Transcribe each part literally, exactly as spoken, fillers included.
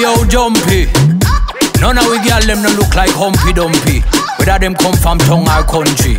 yo, jumpy. None of we girl them no look like Humpy Dumpy. Whether them come from tongue or country.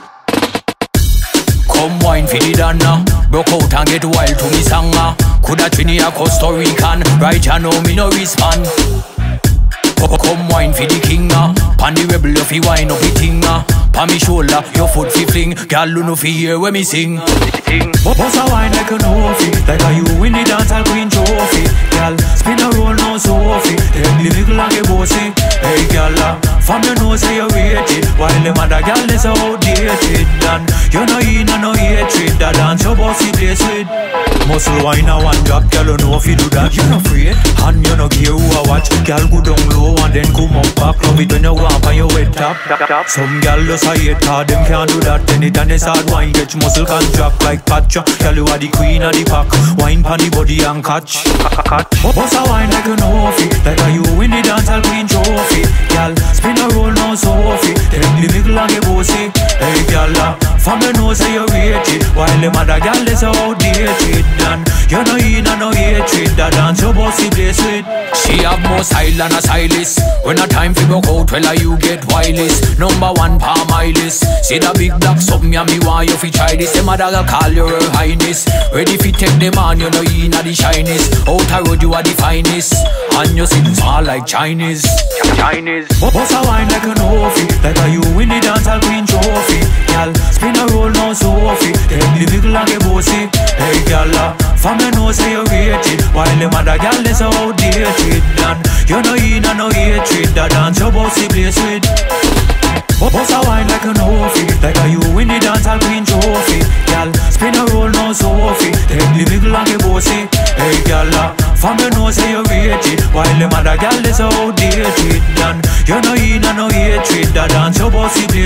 Come wine for the dana. Broke out and get wild to me sanga. Coulda Trini or Costa Rican. Right you know me no respond. Come wine for the kinga. Pan the rebel you fi wine up the tinga. Pa me shoulder your foot fi fling. Girl you no fi hear when me sing. Bust a wine like a no-fi. Like a you win the dance I'll queen trophy. Girl spin a roll now Sophie. Take the middle like a bossy. Hey girl from your nose say you rated. While the mother girl is outdated. And you know in and no hatred. That dance your bossy place with. Muscle wine a one drop. Girl you know if you do that you no afraid. And you no care who a watch. Girl go down low and then come up back. Love it when you walk on your wet top. Some girl just a hate hard. Them can't do that. Anytime they start wine catch muscle can drop like patcha. Girl you are the queen of the pack. Wine pan the body and catch. Bust a wine like you know fi. Like a you win the dance I'll queen trophy. Girl spin a roll now Sophie. Take the middle and get bossy. Hey girl from your nose say you rated. While the mother girl is outdated. And you know in and no hatred. That dance your bossy place with. She have more style than a stylist. When a time fi broke out well you get wireless. Number one palm my list. See the big black something ya me want you fi try this. The mother girl call you her highness. Ready fi take them on you know in a the shyness. Out a road you are the finest. And you sing small like Chinese. Chinese. Bust a wine like a no-fi. Like a you win the dance I'll queen trophy. Girl spin a roll now Sophie. Take the middle and get bossy. Hey girl from your nose say you rated. While the mother girl is outdated. And you know in and no hatred. That dance your bossy place with. Bust a wine like a no-fi. Like a you win the dance I'll queen trophy. Girl spin a roll now Sophie. Take the middle and get bossy. Hey girl from your nose say you rated. While the mother girl is outdated. And you know in and no hatred. That dance your bossy place.